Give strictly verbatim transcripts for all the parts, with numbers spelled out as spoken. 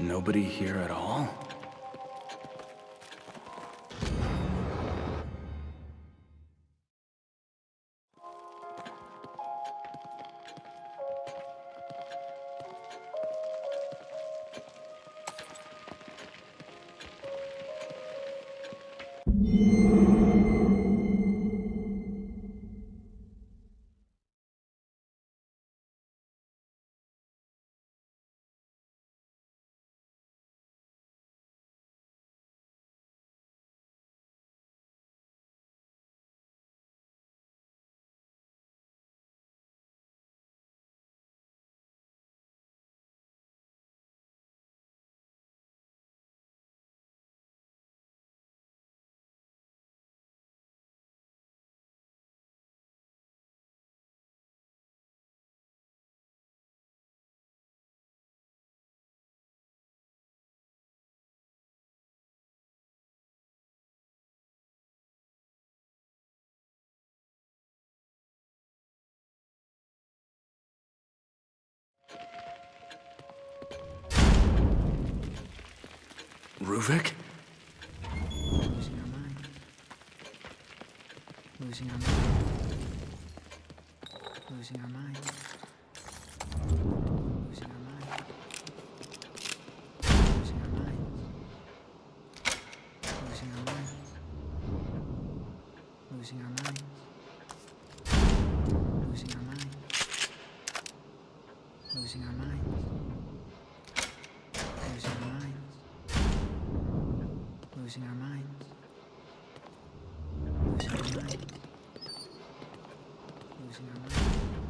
nobody here at all? Ruvik? Losing our mind. Losing our mind. Losing our mind. Losing our mind. Losing our mind. Losing our mind. Losing our mind. Losing our mind. Losing our mind. Losing our mind. Losing our minds. Losing our minds. Losing our minds.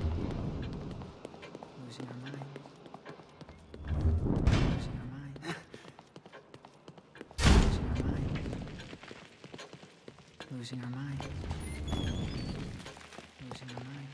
Losing our minds. Losing our minds. Losing our minds. Losing our minds. Losing our minds.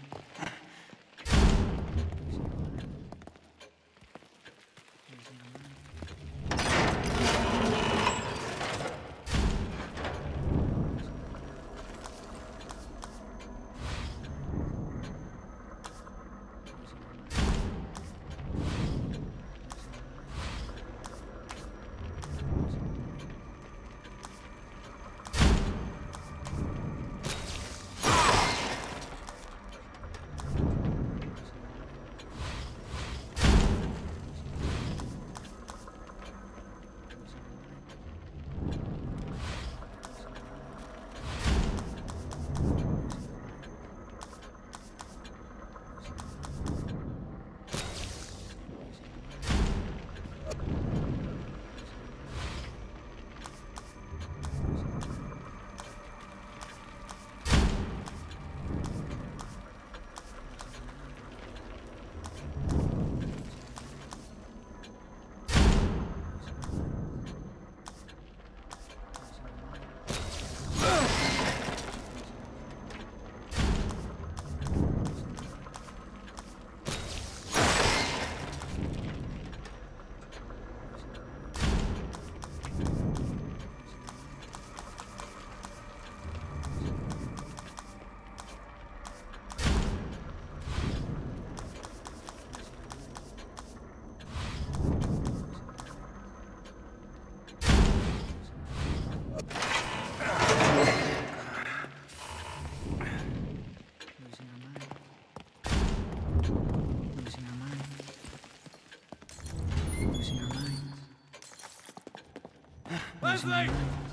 Leslie!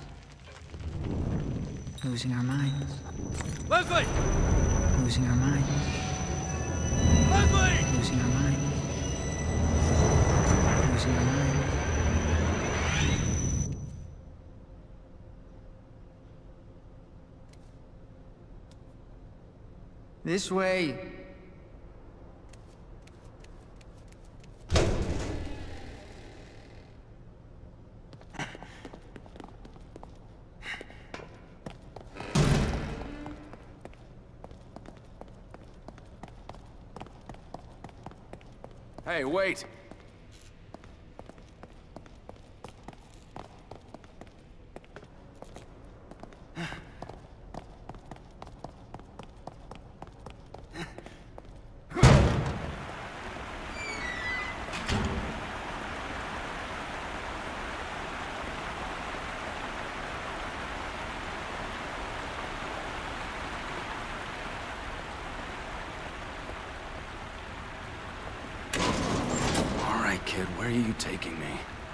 Losing our minds. Leslie! Losing our minds. Leslie! Losing our minds. Losing our minds. This way. Hey, wait! are you taking me?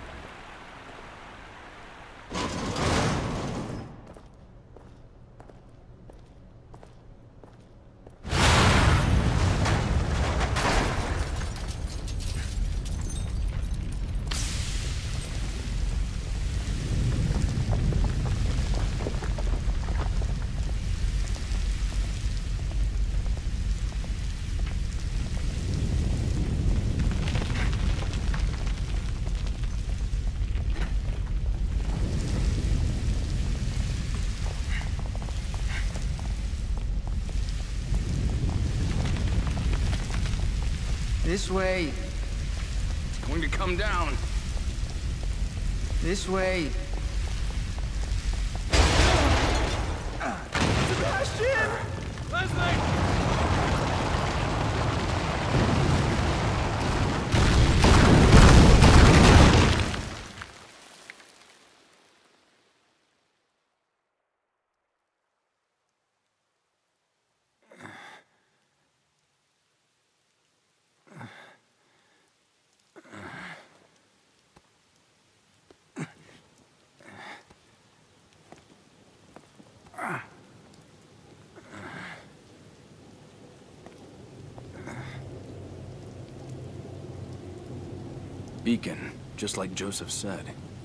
This way. It's going to come down. This way. Sebastian! Leslie! Beacon, just like Joseph said.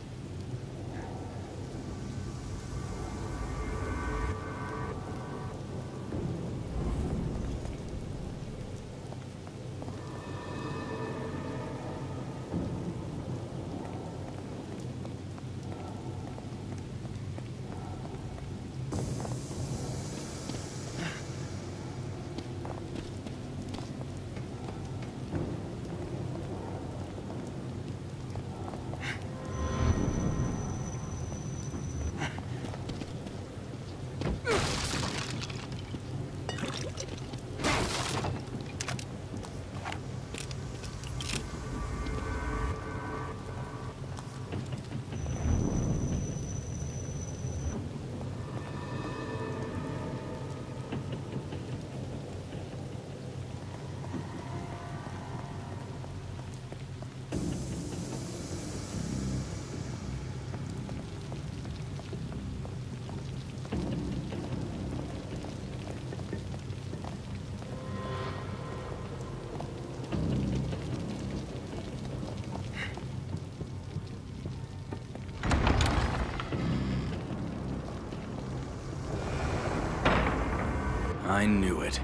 I knew it.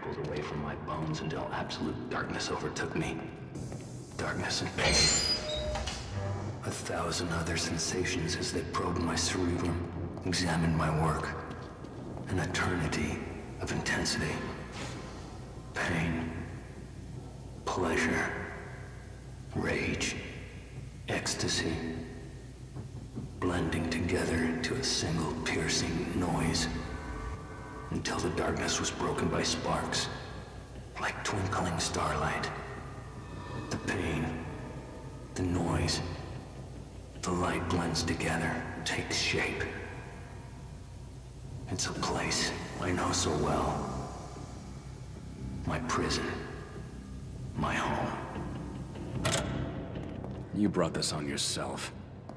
pulled away from my bones until absolute darkness overtook me. Darkness and pain. A thousand other sensations as they probed my cerebrum, examined my work. An eternity of intensity. Pain. Pleasure. Rage. Ecstasy. Blending together into a single piercing noise. Until the darkness was broken by sparks. Like twinkling starlight. The pain. The noise. The light blends together, takes shape. It's a place I know so well. My prison. My home. You brought this on yourself.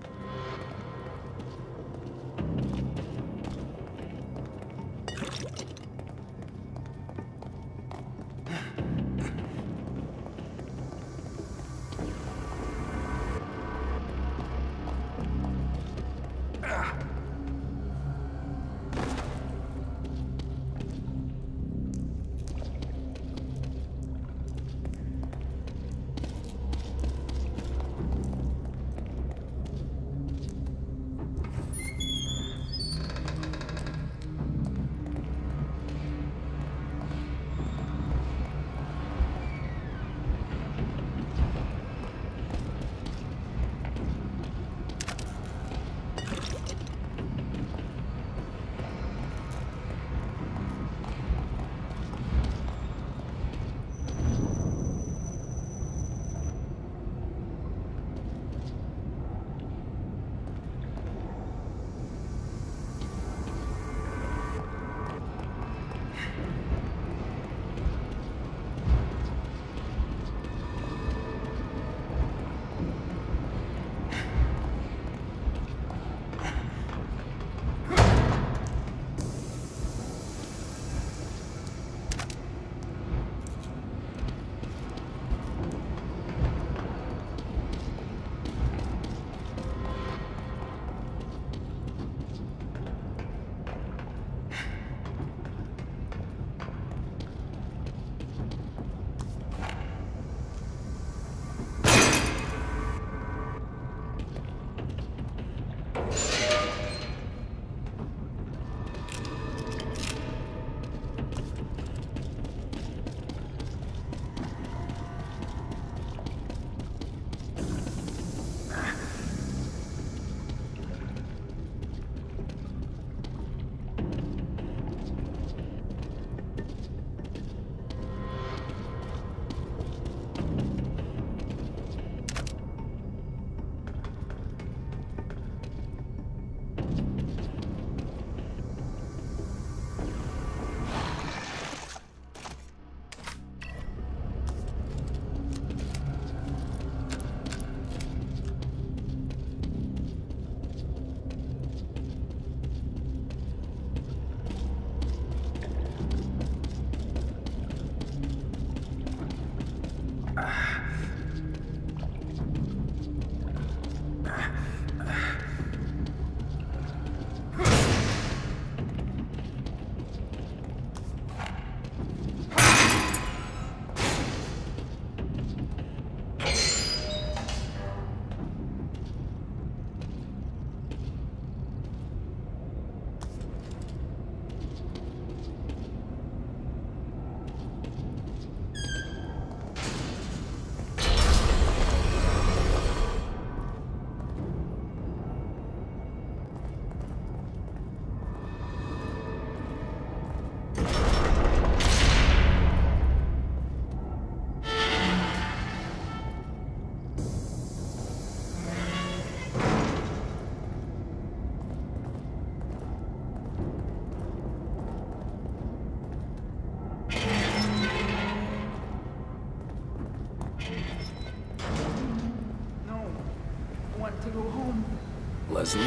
Leslie?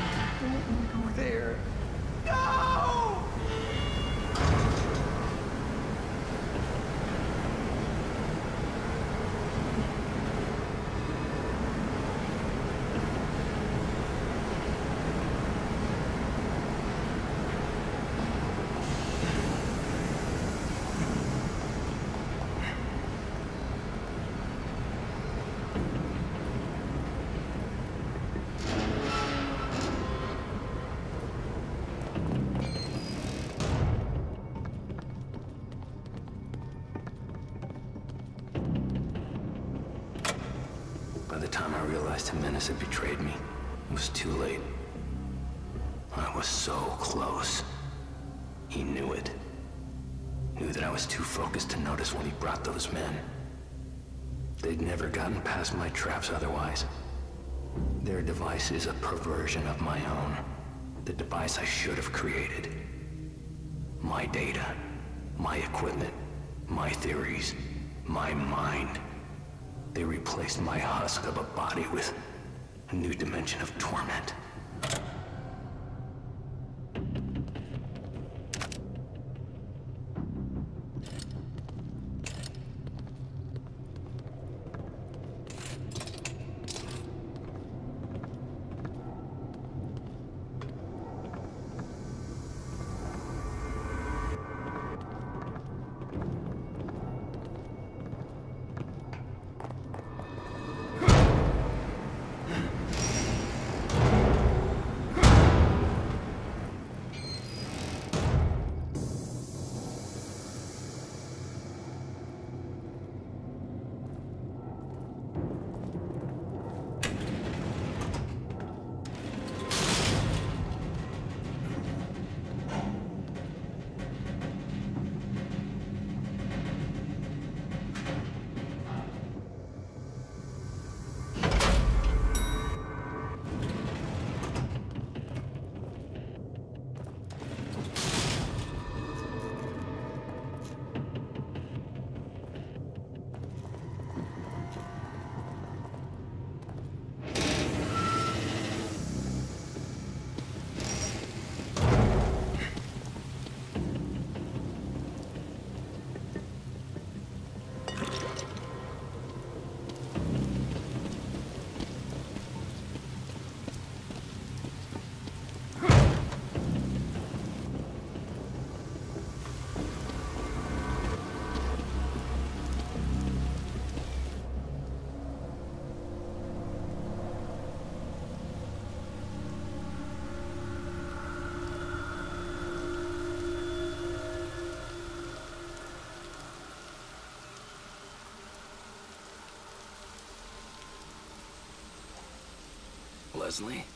Don't go there. No! By the time I realized Jimenez had betrayed me, it was too late. I was so close. He knew it. Knew that I was too focused to notice when he brought those men. They'd never gotten past my traps otherwise. Their device is a perversion of my own. The device I should have created. My data, my equipment, my theories, my mind. They replaced my husk of a body with a new dimension of torment. Leslie?